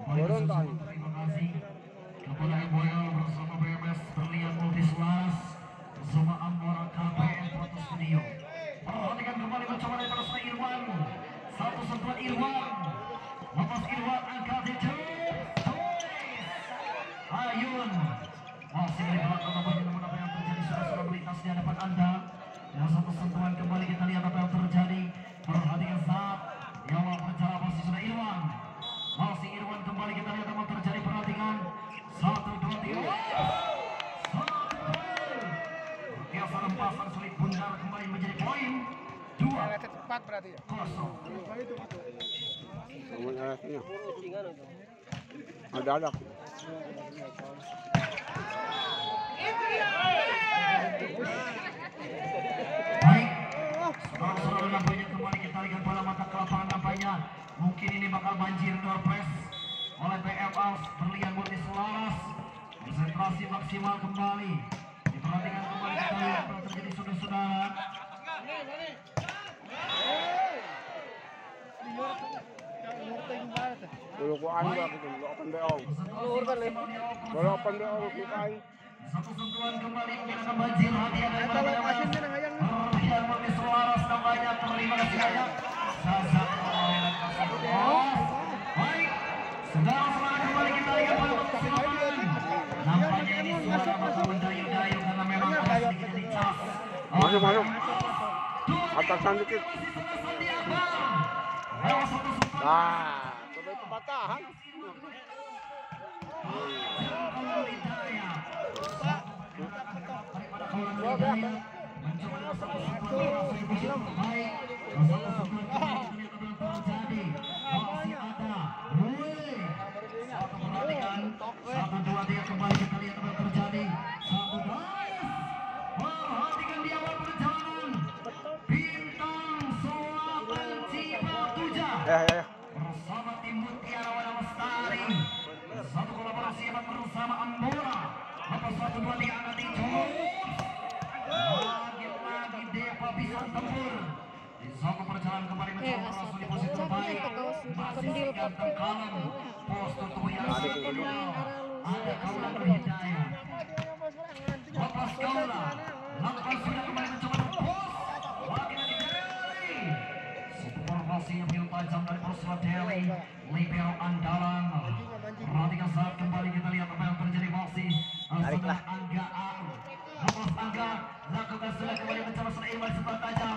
Turun Ton. Terima kasih kepada MWL bersama BMS Berlian Multislas bersama Ambora KPN Foto Studio. Perhatikan kembali mencoba dari para Irwan. Satu sentuhan Irwan. Lepas Irwan angkat itu. Ayun masih dari belakang namun apa yang terjadi sudah melintas di hadapan Anda. Dan satu sentuhan kembali kita lihat apa yang terjadi. Perhatikan saat yang berbicara masih sudah Irwan. Masih Irwan kembali kita lihat apa terjadi. Perhatikan 1, 2, 3. Biasa rempasan sulit bundar kembali menjadi poin 2. Cepat berarti ya. 0. Namun alasnya. Ada. Baik, saudara nampaknya kembali kita lihat bola mata ke lapangan nampaknya. Mungkin ini bakal banjir door press oleh BMS Berlian Multislas. Konsentrasi maksimal kembali. Diperhatikan kembali kita lihat apa yang terjadi saudara-saudara. Dulu ko ano ba gitu, open beong. Kalau open beong bukan. Satu sentuhan kembali menggunakan banjir hadiah dari Berlian Multislas nampaknya. Terima kasih banyak. Baik, saudara-saudara kembali kita lihat pada persilapan. Nampaknya ini suara bakal mendayu-dayu karena memang ada sedikit dicas. Masuk. Atasan dikit. Nah, coba itu patahan. Satu dua tiga kembali kita lihat apa yang terjadi. Satu guys, perhatikan di awal perjalanan Bintang Selatan Cipatuja bersama tim Mutiara Wana Lestari. Satu kolaborasi hebat bersama Ambora. Lepas 1, 2, 3 angkat hijau. Lagi Depa bisa tempur. Di satu perjalanan kembali mencoba merosot di posisi terbaik. Masih ganteng kalem. Postur tubuh yang sempurna. Ada Kaulan Berhidayah. Lepas Kaulan. Lepas sudah kembali mencoba pos. Lagi Deli. Satu formasi yang begitu tajam dari Persela Deli. Libero andalan. Perhatikan saat kembali kita lihat apa yang terjadi masih. Sudah Angga A. Lepas Angga. Lakukan sudah kembali mencoba sudah Irwan sebelah tajam.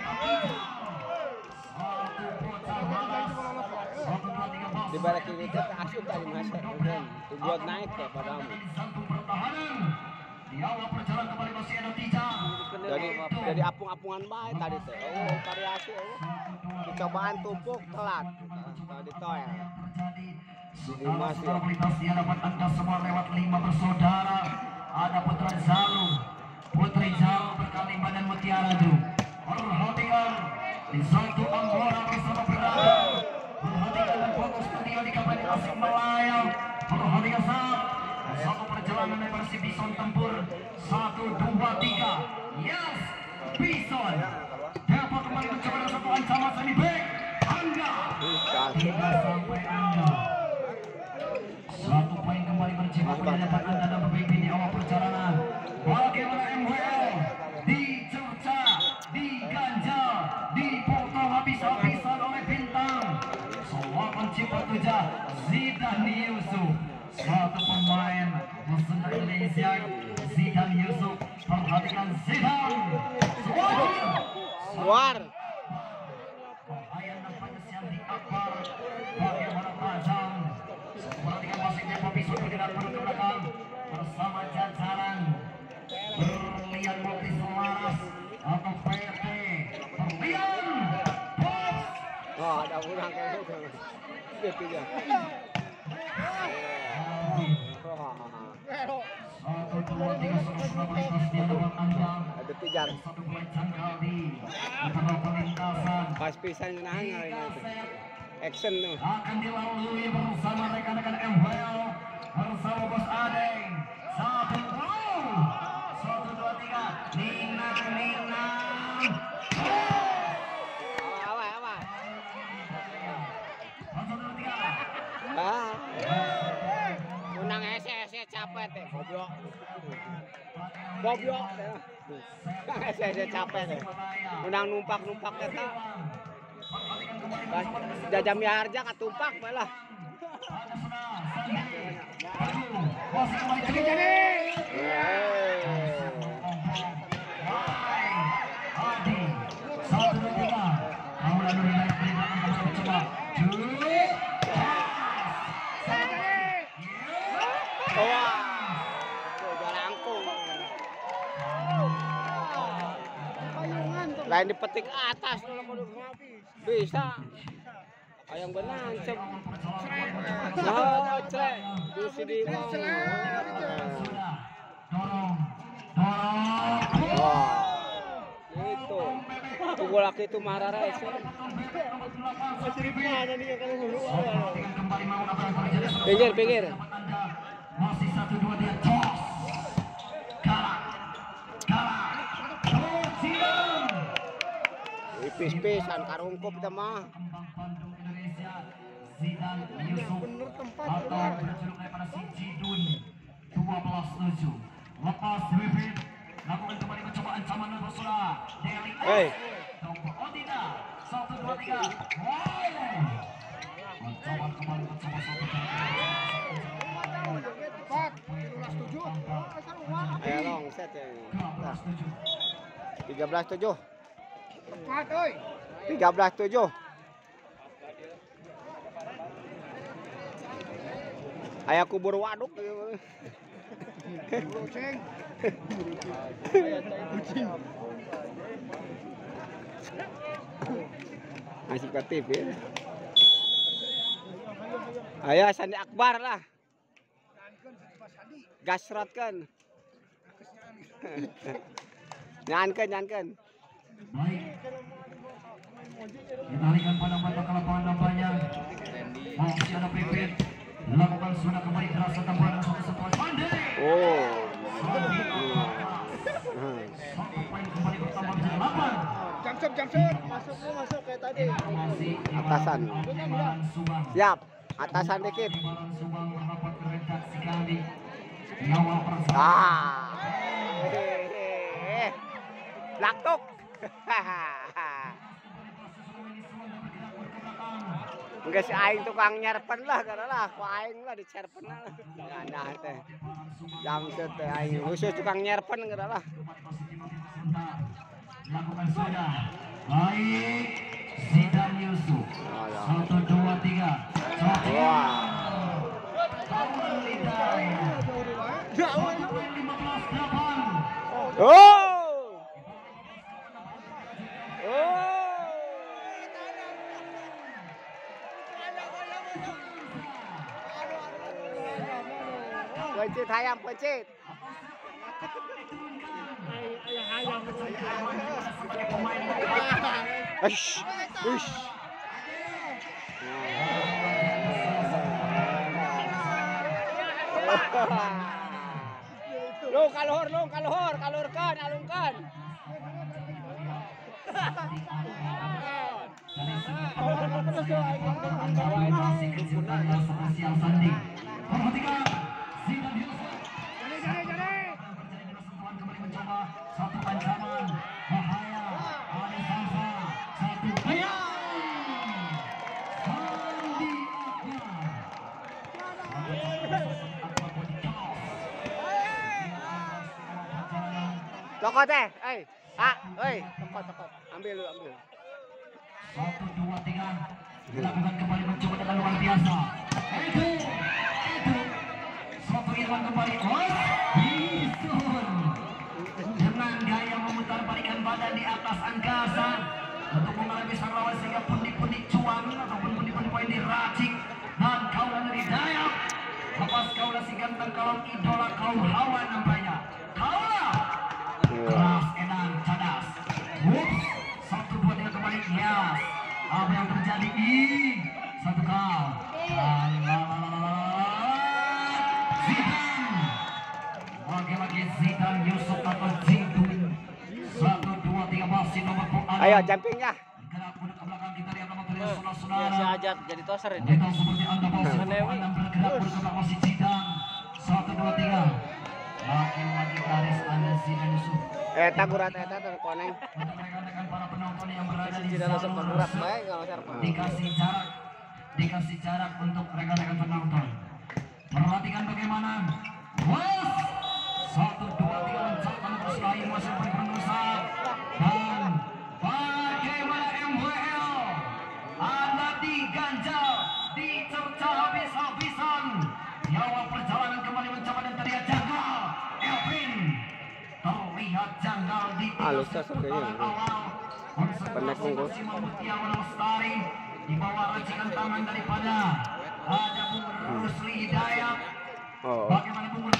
Satu bocah balas. 1, 2, 3 bas. Di balik ini kita asup tadi masa tujuan naik ya padamu. Satu pertahanan. Di awal perjalanan kembali masih ada Tija. Jadi apung-apungan baik tadi teh. Oh, variasi dicobaan tumpuk telat. Tadi toel. Saudara melintas di hadapan Anda semua lewat 5 bersaudara. Ada Putra Zalu, Putri Zalu berkalimban dan Mutiara Ju. Perhatikan di satu Ambora bersama berada. Perhatikan dan fokus studio di Kabupaten Tasik Malaya. Perhatikan saat satu perjalanan dari Persib Bison tempur 1, 2, 3. Yes, Bison dapat kembali mencoba dengan satu ancaman semi back. Angga tidak sampai Angga. 1 poin kembali berjibaku di hadapan Anda dan pemimpin di awal perjalanan. Bagaimana MWL dicerca, diganja, dipotong habis-habisan oleh Bintang Selatan Cipatuja Zidan Yusuf. Satu pemain Muslim Indonesia Zidan Yusuf. Perhatikan Zidan. Luar. Bahaya nampaknya Siandi Akbar. Bagaimana tajam. Perhatikan masih Depa Bisu bergerak ke belakang bersama jajaran Berlian Multislas atau PT Berlian Box. Oh, ada orang kayak gitu. Gitu ya. 1, 2, 3 sudah melintas di hadapan Anda. Ada pijar. Satu bola jangkal di internal pelintasan. Pas pisan nangis itu. Action tuh. Akan dilalui bersama rekan-rekan MWL bersama Bos Adeng. 1, 2, 3. Nina. Apa? 1, 2, 3. Ah. Goblok. Saya capek deh. Menang numpak eta. Jajam harja katumpak malah. Lain dipetik atas bisa ayam benang cep cek di sini itu tunggu laki itu marah pinggir masih 1-2 dia tos kalah pis-pisan karungkup kita mah. Bener tempat daripada si Jidun 12-7. Lepas bibit lakukan kembali mencoba ancaman nomor saudara dari oh tidak 1-2-3. Ancaman kembali mencoba 1-2-3. Ayo long set ya. 13-7. 13-7. Ayah kubur waduk. Masih kreatif ya. Ayah Sandi Akbar lah. Gasrotkan. Nyankan. Baik. Ditalikan pada mata ke lapangan nampaknya. Masih ada pipit. Lakukan sudah kembali terasa tambahan satu setelah pandai. Satu poin kembali bertambah menjadi 8. Jamsur. Masuk kayak tadi. Atasan. Siap. Atasan dikit. Subang merapat ke redaksi kami. Laktuk. Enggak si aing tukang nyerpen lah karena lah ku aing lah dicerpen lah. Nah teh. Jamset teh aing khusus tukang nyerpen karena lah. Lakukan sudah. Baik. Zidan Yusuf. 1 2 3. Wah. Pencit ayam pencit. Kalurkan, alungkan. Satu ancaman bahaya ada Salsa satu bayang Toko teh, toko. Ambil. 1 2 3 dilakukan kembali mencoba dengan luar biasa. Itu satu irwan kembali. Dengan gaya memutar balikan badan di atas angkasa untuk mengalami sang lawan sehingga pundi-pundi cuan ataupun pundi-pundi poin diracik dan kaulah dari Dayak lepas kaulah si ganteng kalong idola kaum hawa nampaknya kaulah keras edan cadas. 1 2 3 kembali ya apa yang terjadi satu kal Zidan lagi-lagi Zidan Yusuf atau Jidun 1 2 3 masih nomor ayo jumpingnya gerak ke belakang kita lihat nomor tulis saudara si Ajat jadi toser ini. Kita seperti anda masih bergerak ke belakang masih Zidan 1 2 3 Lagi garis Anasi dan Yusuf. Eta gurat eta terkoneng. Untuk rekan-rekan para penonton yang berada di Tidak langsung jalur gurat resep, bae enggak usah. dikasih jarak untuk rekan-rekan penonton. Perhatikan bagaimana. Was 1 2 3 loncatan terus lain masih berusaha dan bagaimana MWL Anda diganjal dicerca habis-habisan. Nyawa perjalanan kembali mencoba dan terlihat janggal. Elvin terlihat janggal di putaran awal. Konsentrasi maksimal Mutiawan Lestari di bawah racikan tangan daripada ada Bung Rusli Hidayat. Bagaimana Bung